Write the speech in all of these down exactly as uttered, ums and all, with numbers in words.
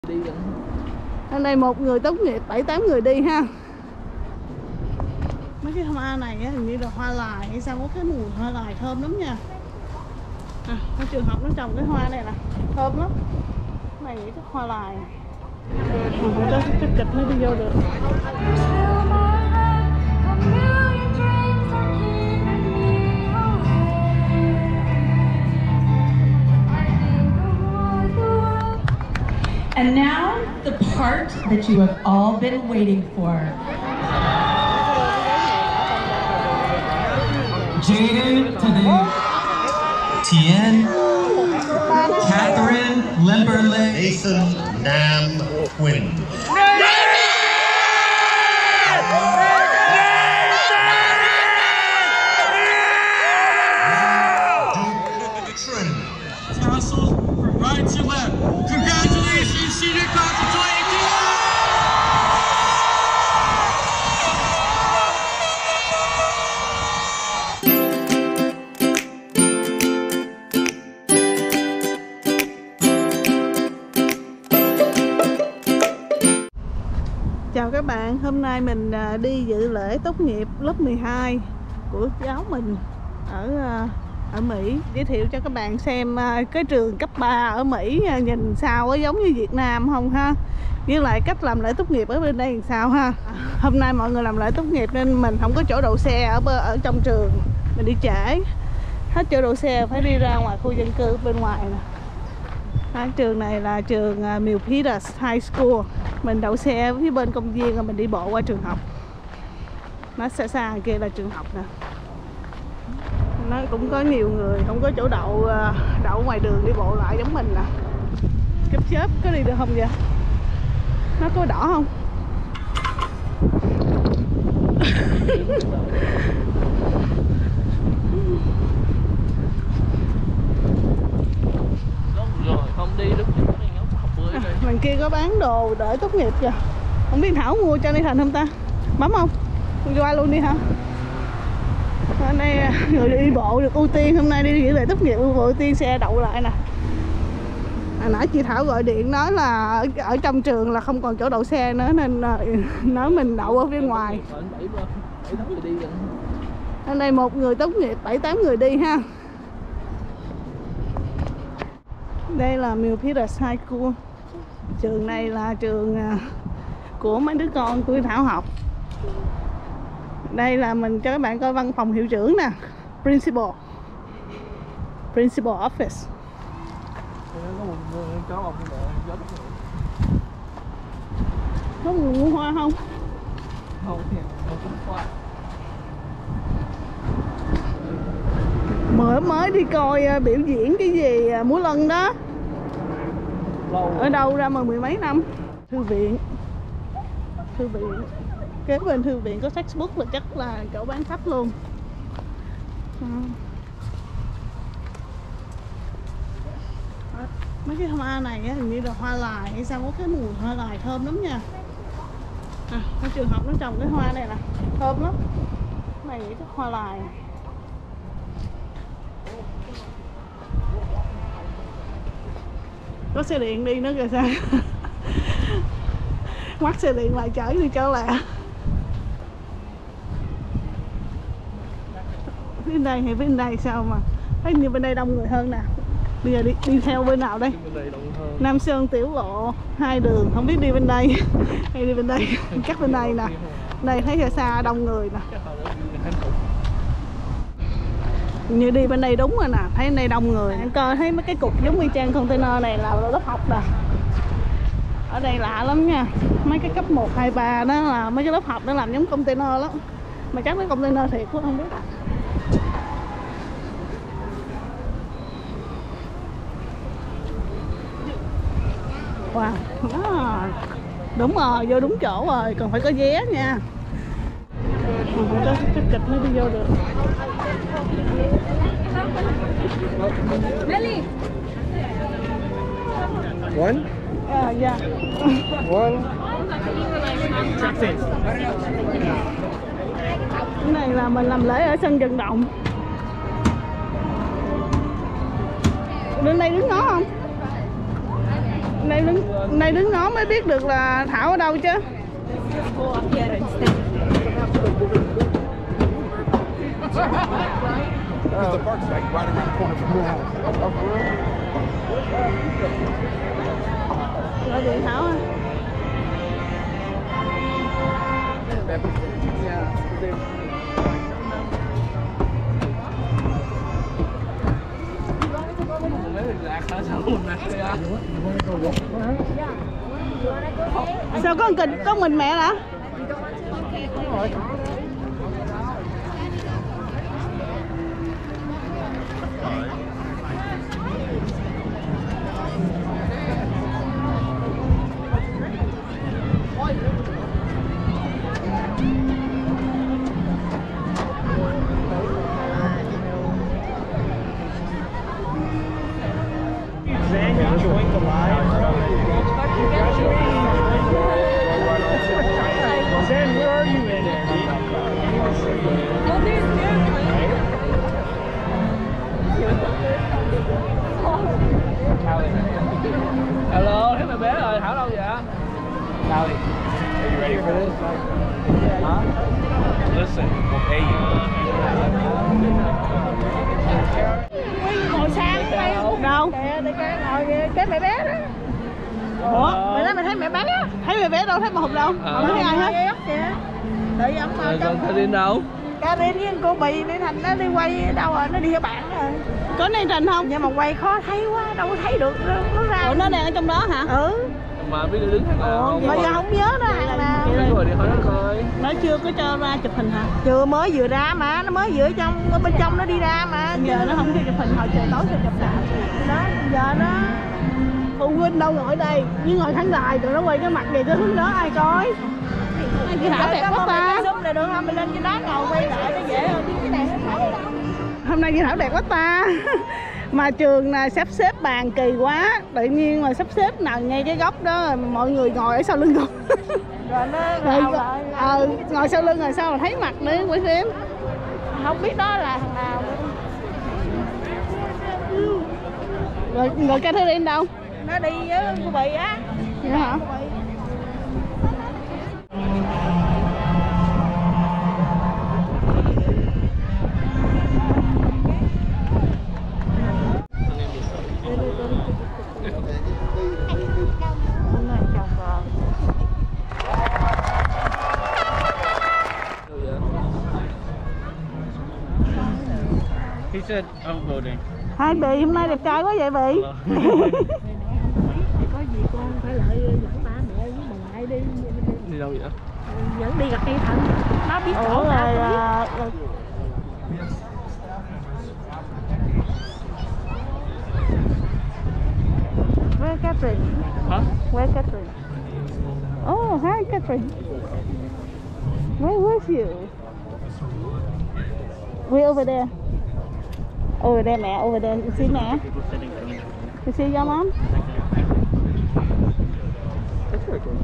Ở đây một người tốt nghiệp, bảy tám người đi ha. Mấy cái hoa này á, hình như là hoa lài hay sao, có cái mùi hoa lài thơm lắm nha. À, ở trường học nó trồng cái hoa này nè, thơm lắm. Cái này nghĩ chắc hoa lài. Không có cái kịch nó đi vô được. And now, the part that you have all been waiting for. Jaden to the Tien, Catherine Limberley, Nathan Nam Quinn. Tassels from right to left. Congratulations, senior class of twenty eighteen! Chào các bạn, hôm nay mình đi dự lễ tốt nghiệp lớp mười hai của cháu mình ở ở Mỹ. Giới thiệu cho các bạn xem cái trường cấp ba ở Mỹ nhìn sao có giống như Việt Nam không ha, với lại cách làm lễ tốt nghiệp ở bên đây làm sao ha. Hôm nay mọi người làm lễ tốt nghiệp nên mình không có chỗ đậu xe ở ở trong trường, mình đi trễ, hết chỗ đậu xe phải đi ra ngoài khu dân cư bên ngoài nè. Đó, trường này là trường uh, Milpitas High School. Mình đậu xe phía bên công viên rồi mình đi bộ qua trường học. Nó xa xa kia là trường học nè. Nó cũng có nhiều người không có chỗ đậu, uh, đậu ngoài đường đi bộ lại giống mình nè. Cấp chớp có đi được không vậy? Nó có đỏ không? Không đi đúng học bơi à, Bên kia có bán đồ đợi tốt nghiệp kìa. Không biết Thảo mua cho đi Thành không ta? Bấm không? Qua luôn đi hả? Ở đây người đi bộ được ưu tiên, hôm nay đi dự lễ tốt nghiệp ưu tiên xe đậu lại nè. À, nãy chị Thảo gọi điện nói là ở, ở trong trường là không còn chỗ đậu xe nữa nên nói mình đậu ở phía ngoài. Ở đây một người tốt nghiệp, bảy tám người đi ha. Đây là Milpitas High School. Trường này là trường của mấy đứa con của Thảo học. Đây là mình cho các bạn coi văn phòng hiệu trưởng nè, Principal Principal Office. Có người mua hoa không? Không, không có hoa. Mới mới đi coi uh, biểu diễn cái gì uh, múa lân đó. Lâu ở đâu ra mà mười mấy năm. Thư viện, thư viện kế bên thư viện có textbook là chắc là chỗ bán sách luôn. À. Mấy cái hoa này á, hình như là hoa lài hay sao, có cái mùi hoa lài thơm lắm nha. À, ở trường học nó trồng cái hoa này nè, thơm lắm. Cái này nghĩ chắc hoa lài. Có xe điện đi nữa kìa sao. Ngoắt xe điện lại chở đi cho lẹ. Phía đây hay phía đây sao mà thấy như bên đây đông người hơn nè. Bây giờ đi, đi theo bên nào đây? Nam Sơn Tiểu Lộ hai đường, không biết đi bên đây hay đi bên đây. Chắc bên đây nè. Đây thấy xa xa đông người nè. Như đi bên đây đúng rồi nè, thấy bên đây đông người. Anh coi thấy mấy cái cục giống y chang container này là lớp học nè. Ở đây lạ lắm nha. Mấy cái cấp một, hai, ba đó là mấy cái lớp học nó làm giống container lắm. Mà chắc nó container thiệt cũng không biết. Wow, đó. Đúng rồi, vô đúng chỗ rồi, còn phải có vé nha. Còn phải có cái kịch mới đi vô được. One? À, dạ. One. Cái này là mình làm lễ ở sân vận động. Đến đây đứng ngó không? Nay đứng, nay đứng ngó mới biết được là Thảo ở đâu chứ. Because the park's like right around the corner from your house. Oh, for real? Gọi điện Thảo à? Sao có một kịch có mình mẹ hả? Hello, thấy mày bé rồi, Thảo đâu vậy? Nào đi. Are you ready for this? Huh? Listen, we'll pay you. Ngồi sang đây. Đâu? Ngồi cái mẹ bé đó. Ủa? Mày nói mày thấy mẹ bé á? Thấy mẹ bé đâu, thấy bà Hùng đâu? Không thấy ai hết. Đợi ông Rồi con Thảo đi đâu? Cabin với cô Bì đi Thành nó đi quay đâu rồi, nó đi theo bạn rồi. Có Nan Trình không? Nhưng mà quay khó thấy quá, đâu có thấy được nó ra. Ủa nó đang ở trong đó hả? Ừ. Mà biết đứng hàng nào không? Bây giờ không nhớ nó hàng nào. Cái rồi đi hỏi nó coi. Nó chưa có cho ra chụp hình hả? Chưa, mới vừa ra mà, nó mới vừa ở trong, ở bên trong nó đi ra mà. Giờ nó không cho chụp hình, hồi trời tối cho chụp hình. Đó, giờ nó Phụ huynh đâu ngồi đây, nhưng ngồi khán đài tụi nó quay cái mặt này cái hướng đó ai coi. Chị Thảo đẹp quá ta. Zoom này được không? Mình lên trên đó ngồi quay lại nó dễ hơn, cái này nó thấy đâu. Hôm nay chị Thảo đẹp quá ta. Mà trường là sắp xếp bàn kỳ quá, tự nhiên mà sắp xếp nào ngay cái góc đó rồi mọi người ngồi ở sau lưng con. Rồi nó Rồi, ngồi lại. ờ, ngồi sau lưng rồi sao mà thấy mặt nữa quay phim. Không biết đó là thằng nào. Rồi, rồi Catherine đâu? Nó đi với cô Bì á. Vậy hả? Cô Bì. He said I'm voting. Hai Bì hôm nay đẹp trai quá vậy Bì. Có gì con phải lợi dẫn ba mẹ với bà ngoại đi. Đi đâu vậy? Dẫn đi gặp cây Thận. Nó biết Ủa chỗ rồi, nào cũng biết. à, rồi Where Catherine? Huh? Where Catherine? Oh, hi Catherine. Where was you? We over there. Over there mẹ, over there. You see mẹ? You see your mom? That's very good.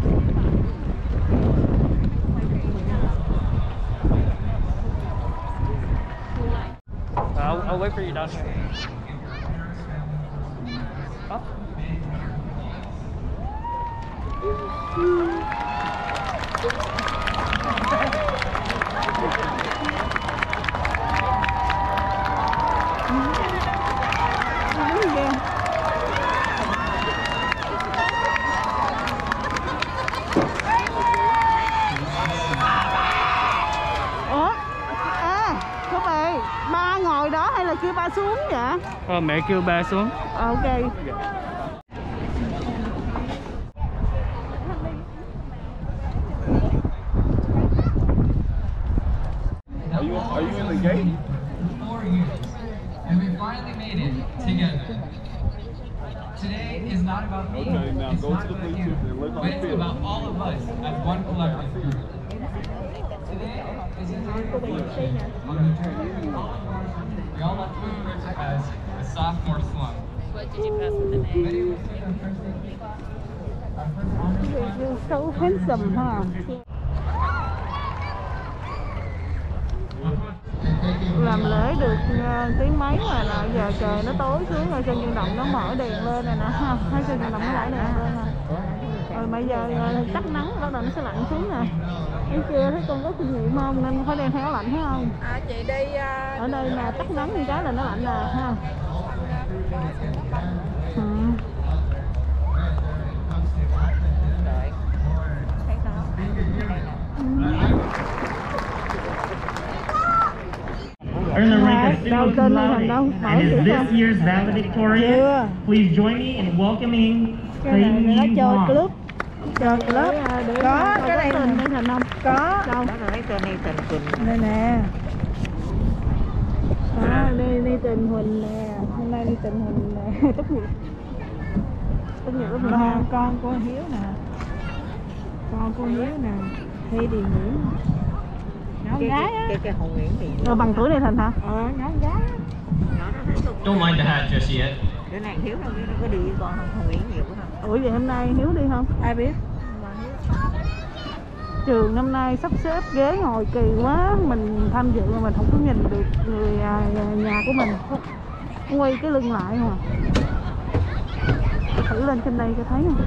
I'll, I'll wait for you down here. Huh? Ủa? À, có Bì, ba ngồi đó hay là kêu ba xuống vậy? Ờ, mẹ kêu ba xuống. Ờ, ok. Are you, are you in the gate? Four years, and we finally made it together. Today is not about me, Okay, now it's go not to the about Bluetooth you, and look on but the it's field. about all of us as one collective group. Today is a day of reflection on the journey we all embarked. We all left Woodbridge as the sophomore slump. What did you pass with the name? Many will say our first day, our first honor class. You're so handsome, huh? Làm lễ tới được uh, tiếng mấy mà là giờ trời nó tối xuống rồi sân vận động nó mở đèn lên rồi nè ha, thấy sân vận động nó lại đèn lên nè. Rồi bây giờ uh, tắt nắng bắt đầu nó sẽ lạnh xuống nè. Thấy chưa, thấy con có kinh nghiệm không nên phải đem theo áo lạnh thấy không? À, chị đi uh, ở đây mà tắt nắng như cái là nó lạnh nè ha. Ừ. Earn the rank of single cum laude and is this year's valedictorian. Please join me in welcoming Clayton Wong. Cho club có cái này tên đây Thành không? Có đâu? Đây nè. À, đây đi Tình Huỳnh nè, hôm nay đi Tình Huỳnh nè, tốt nghiệp. Tốt nghiệp lớp mười hai. Con cô Hiếu nè. Con cô Hiếu nè. Thi Điền Nguyễn. Nó gái á. Cái Hồng Nguyễn thì. Rồi bằng tuổi này Thành hả? Ờ, nó gái. Don't mind the hat just yet. Đứa này Hiếu đâu nó có đi con Hồng Nguyễn nhiều quá. Ủa vậy hôm nay Hiếu đi không? Ai biết. Trường năm nay sắp xếp ghế ngồi kỳ quá, mình tham dự mà mình không có nhìn được người nhà, nhà của mình, quay cái lưng lại mà. Thử lên trên đây cho thấy không?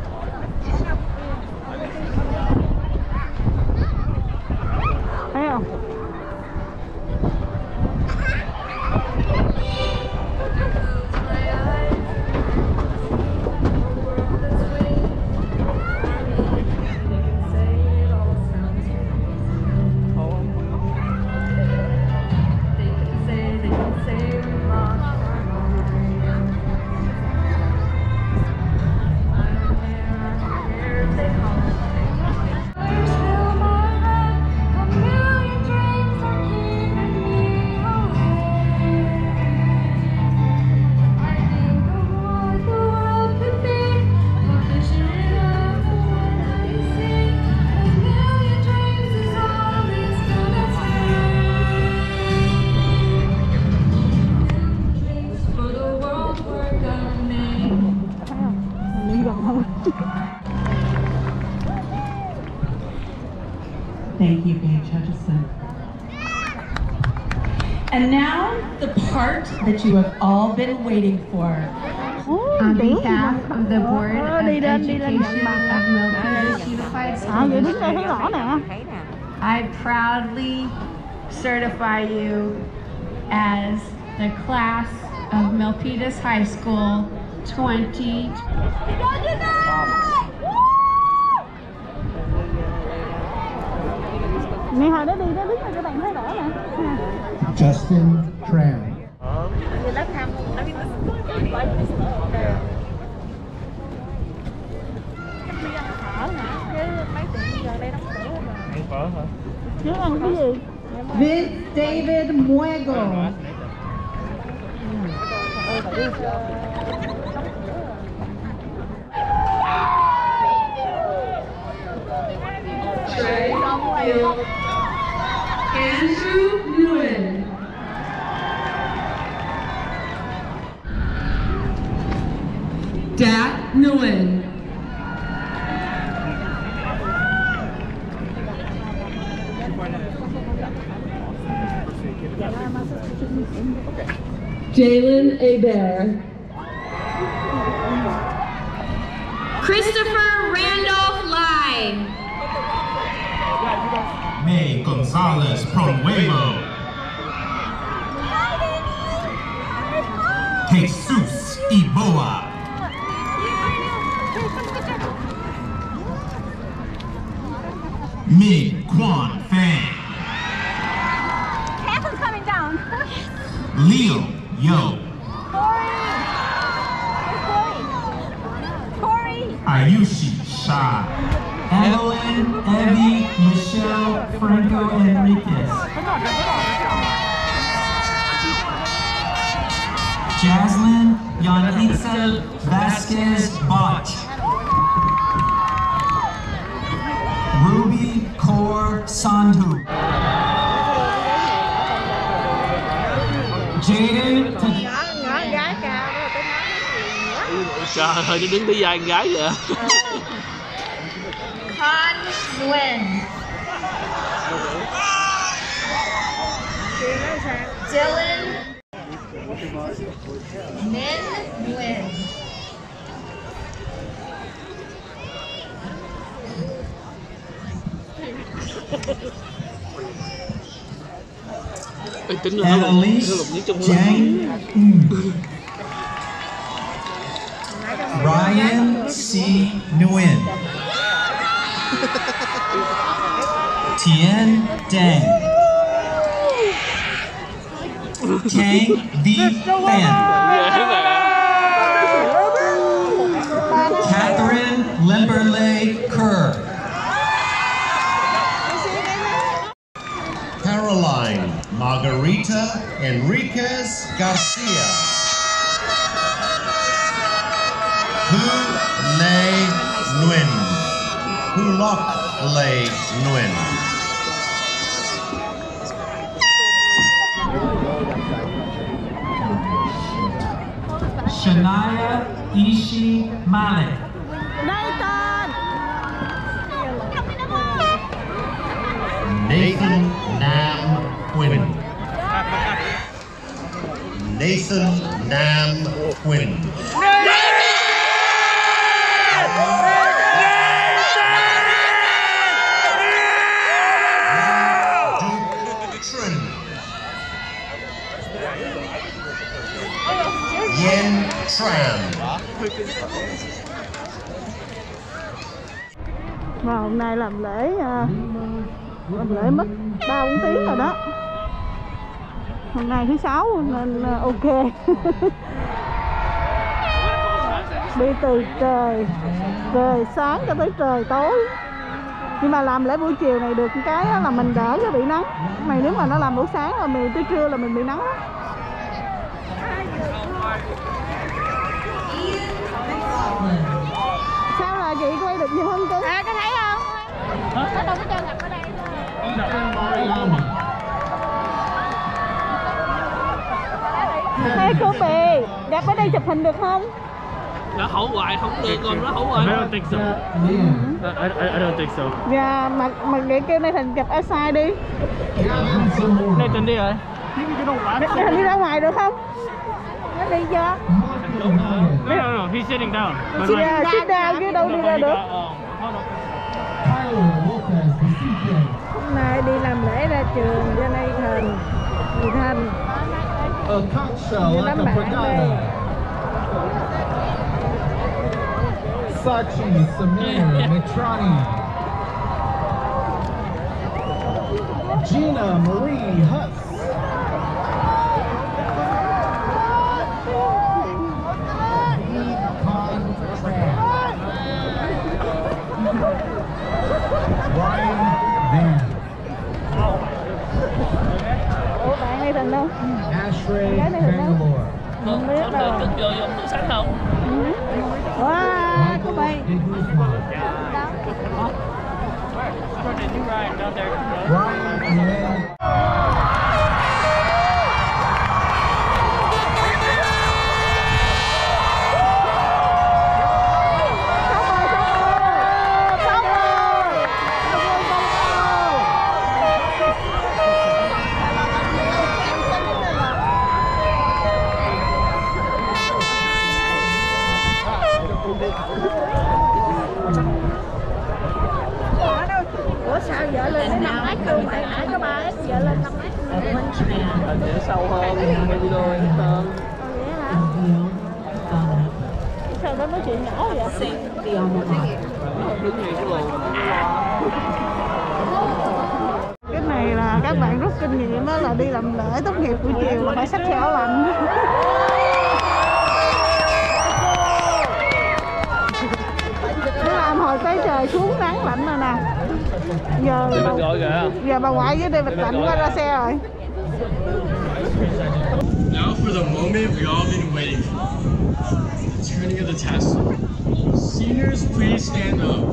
Thấy không? Thank you, Paige Hutchison. And now, the part that you have all been waiting for. On behalf of the Board of Education of Milpitas Unified School District, I proudly certify you as the class of Milpitas High School twenty. Mẹ hồi đó đi đó đứng là các bạn thấy rõ nè. Justin Tran. Chứ ăn cái gì? Vince David Muego. Andrew Nguyen. Dak Nguyen. Jalen Hebert. Christopher Randolph Lai. May Gonzalez Pronuevo. Jesus Iboa. Min Quan Fang. Catherine's coming down. Leo Yo. Corey. Ayushi Shah. Evelyn, Evie, Michelle, Franco Enriquez. Jaslyn, Yanitza Vasquez Bot. Ruby Kaur Sandhu. Jaden. Gái cao đó, tôi nói. Trời ơi, nó đứng đi dài con gái vậy. Con Nguyen. Dylan Min Nguyen. Ê, tính là nó lục, nó lục nhất trong Jang Ryan C. Nguyen. Tien Dang. Tang V. Fan. Catherine Limberley Kerr. Caroline Margarita Enriquez Garcia. Hu Lei Nguyen. Hu Lok Lei Nguyen. Shania Ishi Malik. Nathan. Nathan Nam Quinn. Nathan Nam Quinn. Trin. Yen Tran. Mà hôm nay làm lễ uh, làm lễ mất ba bốn tiếng rồi đó. Hôm nay thứ sáu nên uh, ok. Đi từ trời trời sáng cho tới trời tối. Nhưng mà làm lễ buổi chiều này được cái là mình đỡ cho bị nắng. Mày nếu mà nó làm buổi sáng là mình tới trưa là mình bị nắng đó. Sao là chị quay được nhiều hơn cưng? À, có thấy không? Nó đâu có cho gặp ở đây. Hey cô Bì, gặp ở đây chụp hình được không? Nó hổ hoài, không được rồi, nó hổ hoài. I don't think so. I, I, I don't think so. Dạ, mà mà để kêu Nathan chụp outside đi. Nathan đi rồi. Nathan đi ra ngoài được không? Nó đi chưa? No, no, no, he's sitting down. But Sit like, down, sit down chứ đâu đi ra được. Hôm nay đi làm lễ ra trường cho Nathan, người Thanh. Như đám bạn đây. Sachi, Samir, Mitrani, Gina Marie Huss, Ryan Van, Ủa bạn Nathan đâu? Ashray Bangalore. Không biết đâu. Cất vô vô tự sáng không? Wow, cô Bì. Ryan Lynn. Ủa sao vợ lên tới năm mét luôn, tại nãy có ba ép vợ lên năm mét. Hình như sâu hơn, mấy video hơn. Sao đó nói chuyện nhỏ vậy? Đứng ngay cái lùn. Cái này là các bạn rút kinh nghiệm đó, là đi làm lễ tốt nghiệp buổi chiều là phải xách theo áo lạnh. Nó làm hồi tới trời xuống nắng lạnh rồi nè. Giờ giờ bà ngoại với David lạnh quá ra xe rồi. Now for the moment we all been waiting for. The turning of the tassel. Seniors, please stand up.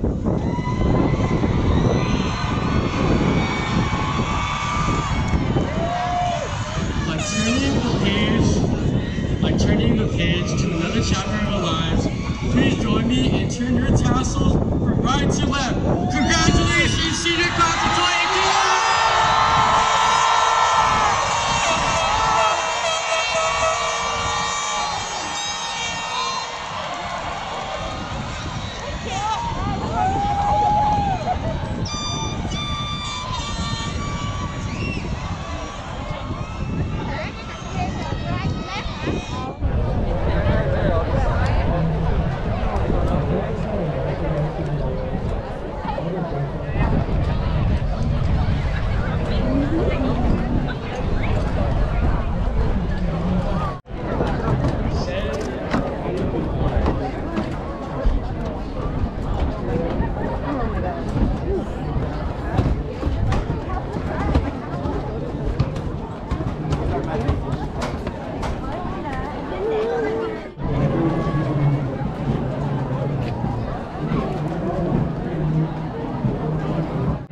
Like turning the page, like turning the page to another chapter of our lives. Please join me and turn your tassels from right to left. Congratulations, senior class of twenty-two!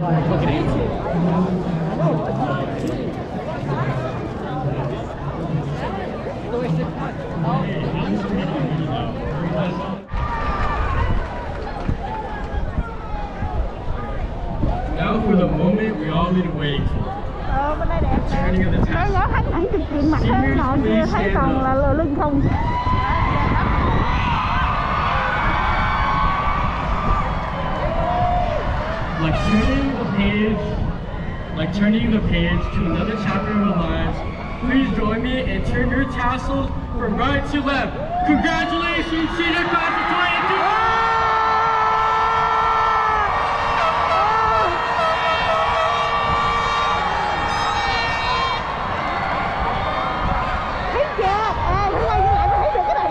Now for the moment we all been waiting for. Ờ, bên đây đẹp nè. Turning of the Nó tassel. nó thấy ảnh chụp chuyện mặt hơn nọ kia thấy còn là lờ lưng không. Like turning the page, like turning the page to another chapter of our lives. Please join me and turn your tassels from right to left. Congratulations, senior class of twenty-two! Thấy chưa? À, nó quay lại mới thấy được cái này.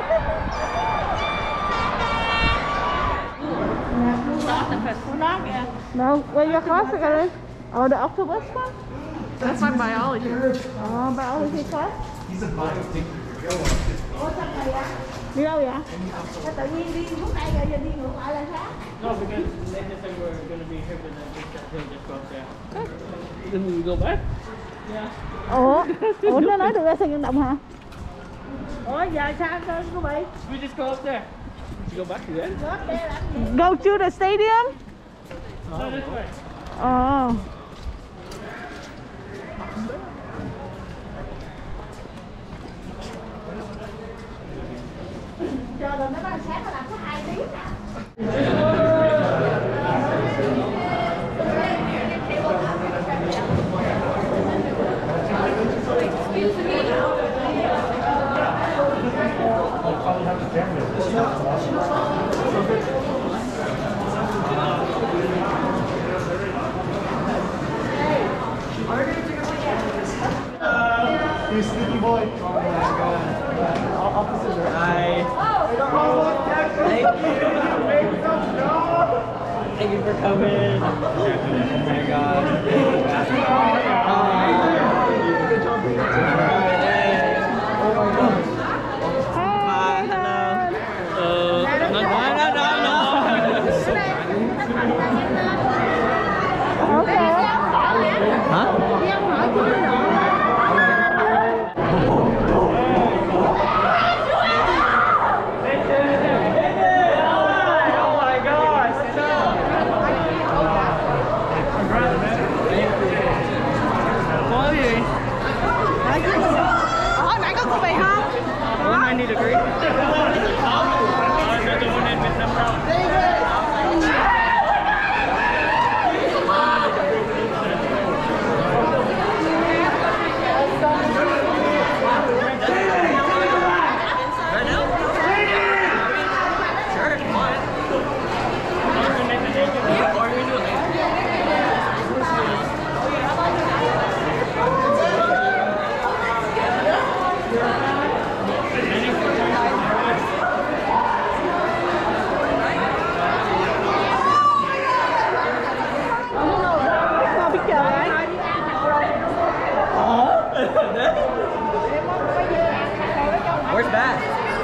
No, where your class again? Oh, the octopus one? That's my biology. Oh, biology class. He's a biotech. Ủa sao thầy ạ? Đi đâu vậy? Sao tự nhiên đi lúc này rồi giờ đi ngược lại là sao? No, because they just said we're going to be here, but then just, they just go up there. Then we go back? Yeah. Ủa? Ủa nó nói được ra sân vận động hả? Ủa giờ sao cô bị? We just go up there. You go back to there? Go to the stadium? No, this way. Ồ. Chờ rồi nó nói sáng nó làm có hai tiếng nè. You sneaky boy. Oh my god. Officers are. Hi. Thank you. Thank you for coming. Oh my god. Good job. Oh my god. Hi, hello. Uh, no, no, no, no, no. Okay. Huh? Hồi nãy có cô bị không? I need a green. Where's Bass?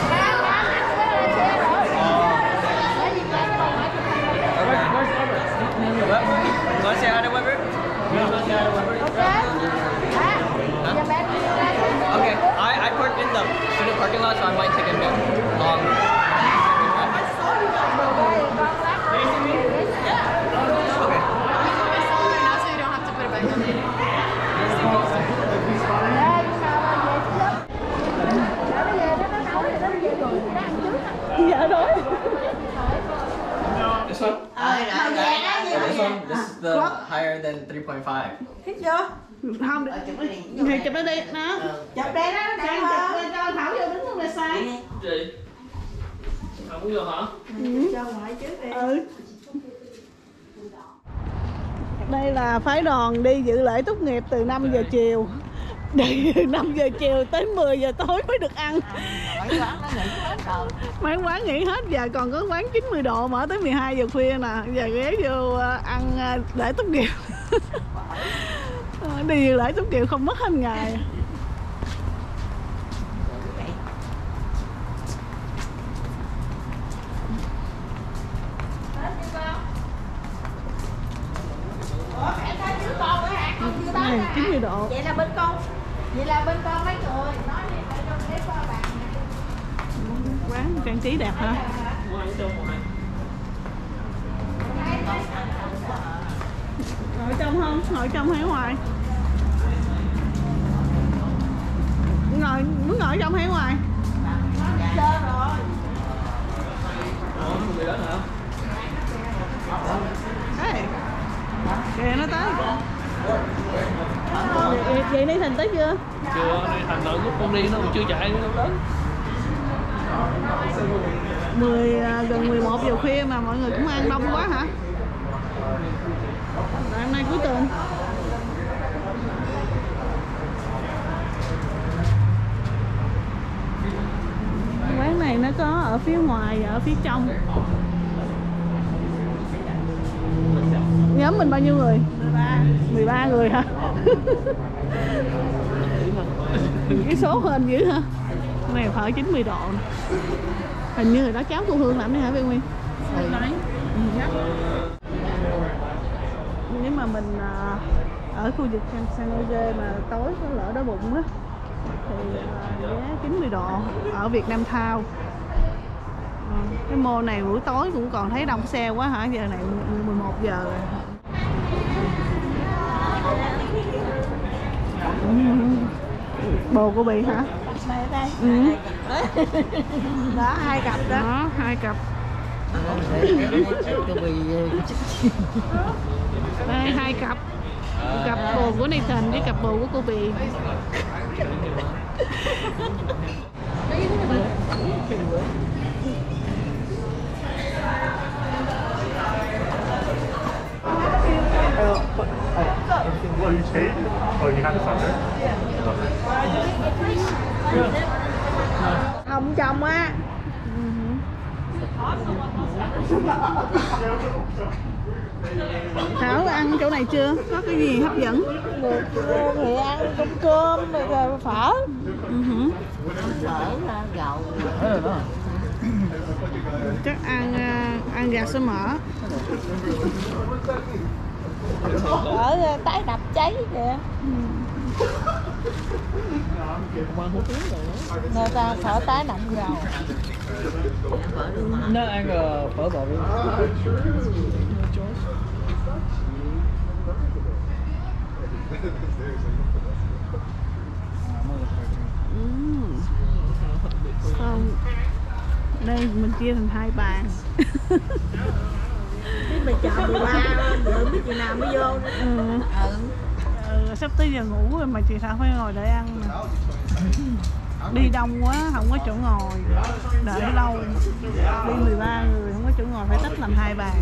Okay. You want to say hi to Weber? You want to say hi to Weber? Huh? Okay, I, I parked in the student parking lot, so I might take a bit longer. Yeah. Okay. Now so you don't have to put it back on. Dạ đói. This one? Oh, this one? This is the higher than three point five. Thích chưa? Không, thì chụp nó đi, nó. Chụp đây đó, nó chụp lên cho Thảo vô đứng luôn là sai. Gì? Không được hả? Cho ngoại chứ đi. Ừ. Đây là phái đoàn đi dự lễ tốt nghiệp từ năm giờ chiều. Đi từ năm giờ chiều tới mười giờ tối mới được ăn. Mấy quán nghỉ hết, giờ còn có quán chín mươi độ mở tới mười hai giờ khuya nè. Giờ ghé vô ăn lễ tốt nghiệp. Đi dự lễ tốt nghiệp không mất hết ngày. Này, chín mươi độ. Vậy là bên con. Vậy là bên con mấy người nói đi phải trong cái qua bạn. Quán trang trí đẹp hả? Ngồi trong không? Ngồi trong hay ngoài? Ngồi, muốn ngồi trong hay ngoài? Ê, kìa nó tới. Vậy, vậy đi Thành tới chưa? Chưa, đi Thành đợi lúc con đi nó còn chưa chạy nữa đâu đến. mười gần mười một giờ khuya mà mọi người cũng ăn đông quá hả? Rồi hôm nay cuối tuần. Quán này nó có ở phía ngoài và ở phía trong. Nhóm mình bao nhiêu người? mười ba người hả? Cái số hên dữ hả? Cái này phải chín mươi độ. Hình như là đó cháu cô Hương làm đấy hả Viên Nguyên? Đấy. Nếu mà mình ở khu vực San Jose mà tối có lỡ đói bụng á thì giá chín mươi độ ở Việt Nam Town. Cái mall này buổi tối cũng còn thấy đông xe quá hả? Giờ này mười một giờ rồi. Bồ của Bì hả? Đây đây. Ừ. Đó hai cặp đó. Đó hai cặp. Đây hai cặp. Cặp bồ của Nathan với cặp bồ của cô Bì. Well, you changed? Oh, you had this on there? Ông chồng á. Thảo ăn chỗ này chưa? Có cái gì hấp dẫn? Được thì ăn cơm cơm rồi phở. Uh-huh. Phở là gạo. Chắc ăn ăn gà sơ mỡ. Ở tái đập cháy kìa. Người ta phở tái đập dầu. Nó ăn uh, phở bò luôn. Uhm. Không. Đây mình chia thành hai bàn. Biết bà chợ mười ba đợi biết chị nào mới vô nữa. Ừ. Ừ. Ừ. Sắp tới giờ ngủ rồi mà chị Thảo phải ngồi đợi ăn mà. Đi đông quá không có chỗ ngồi, đợi lâu. Đi mười ba người không có chỗ ngồi phải tách làm hai bàn.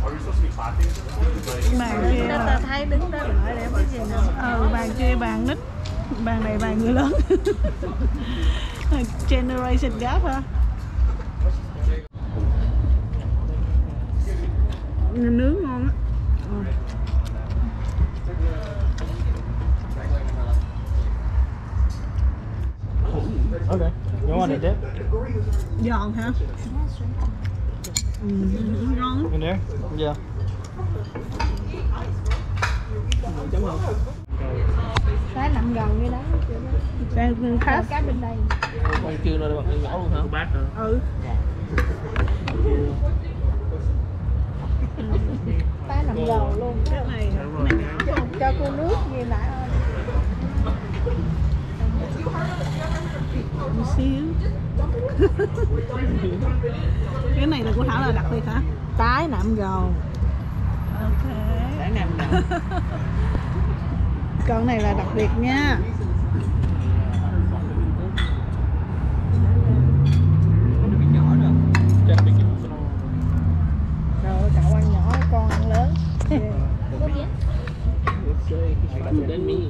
Bàn kia ta thấy đứng đó đợi để biết gì nào. Ừ, bàn kia bàn nít, bàn này bàn người lớn. Generation gap hả? Nướng ngon á. Ừ. Okay. You want a dip? Giòn hả? Ừ, ngon. In there? Yeah. Cái nằm gần như đó. Cái khác. Cái bên đây. Con chưa nó bằng nhỏ luôn hả? Bát rồi. Ừ. Cái nằm gần luôn. Cái này, cái này nhỏ không? Cho cô nước như nãy ơi. Một xíu. Cái này là của Thảo là đặc biệt hả? Tái nạm gầu. Ok. Tái nạm gầu. Con này là đặc biệt nha. Rồi cậu ăn nhỏ, con ăn lớn. Đến mi.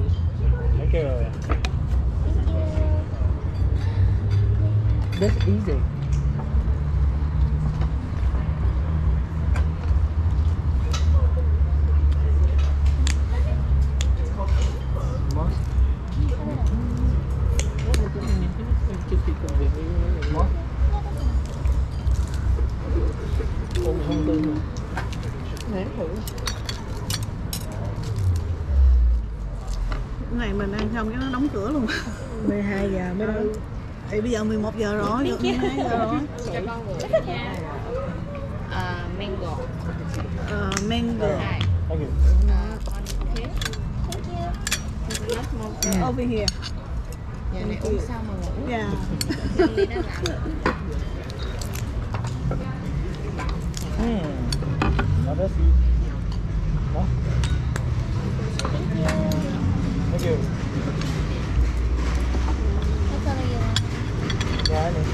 That's easy. Để thử. Cái này mình ăn xong cái nó đóng cửa luôn. mười hai giờ mới đâu. Thì bây giờ mười một giờ rồi, giờ mười hai giờ rồi. Cho con vừa nha. Ờ, mango. Ờ, mango. Thank you. Over here. Giờ này uống sao mà ngủ. Dạ. Đi đó làm. Hmm. Now let's see. No? Thank you. Yeah, này.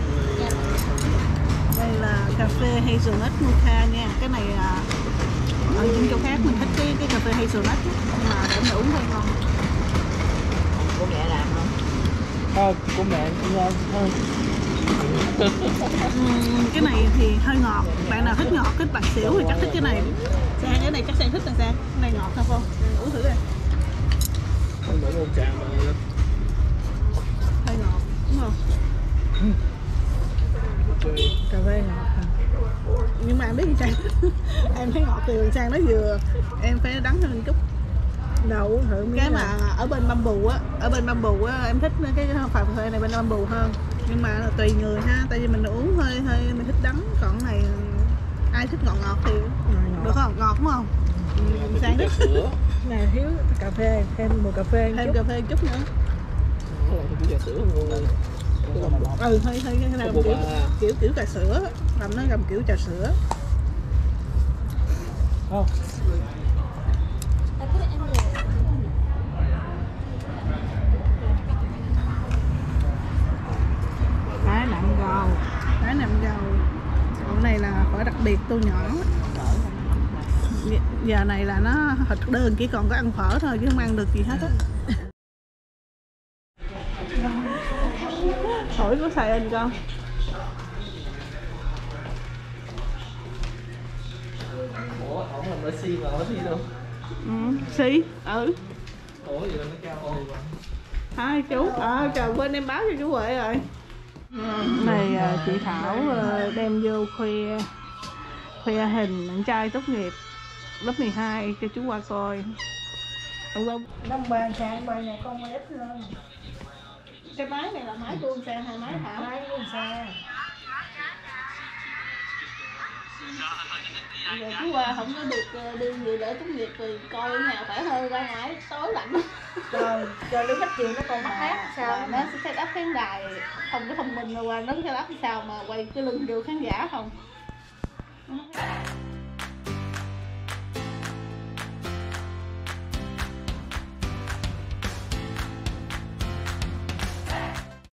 Đây là cà phê hazelnut mocha nha. Cái này là ở những chỗ khác mình thích cái cái cà phê hazelnut nhưng mà để mình uống thôi ngon. Cô mẹ làm không? À, của mẹ ngon hơn. Uhm, cái này thì hơi ngọt. Bạn nào thích ngọt, thích bạc xỉu thì chắc thích cái này. Sang cái này chắc Sang thích là Sang. Cái này ngọt không? Uống thử đây. Không đổ một trà mà Hơi ngọt, đúng không? Ừ. Cà phê ngọt hả? Nhưng mà em biết Sang em thấy ngọt thì Sang nó vừa em phải đắng hơn chút. Đâu thử Cái mà ở bên Bamboo á, ở bên Bamboo á em thích cái cà phê này bên Bamboo hơn. Nhưng mà là tùy người ha, tại vì mình uống hơi hơi mình thích đắng, còn cái này ai thích ngọt ngọt thì được không? Ngọt đúng không? Sang thích sữa. Này thiếu cà phê, thêm một cà phê thêm chút. cà phê chút nữa. Không trà sữa ngon hơn. Ừ, hơi hơi cái này kiểu, kiểu kiểu trà sữa, làm nó làm kiểu trà sữa. Oh. Cái nạm gầu, cái nạm gầu. Còn này là phải đặc biệt tô nhỏ. Giờ này là nó thực đơn chỉ còn có ăn phở thôi chứ không ăn được gì hết á. Hỏi có xài anh con? Ủa, ổng làm ở xi mà ở xi đâu? Ừ, xí, ừ. Ủa vậy là nó cao hơn mà. Hai chú, à trời quên em báo cho chú Huệ rồi. Này chị Thảo đem vô khoe khoe hình bạn trai tốt nghiệp lớp mười hai cho chú qua coi. Năm ba Sang ba nhà con ít lên. Cái máy này là máy của Sang hay máy Thảo? Máy của Sang. Giờ chú qua không có được đi dự lễ tốt nghiệp thì coi ở nhà khỏe hơn, ra ngoài tối lạnh. Trời, trời lúc hết chiều nó còn mắc hát sao? Nó sẽ set up khán đài không có thông minh mà qua nó set up sao mà quay cái lưng vô khán giả không.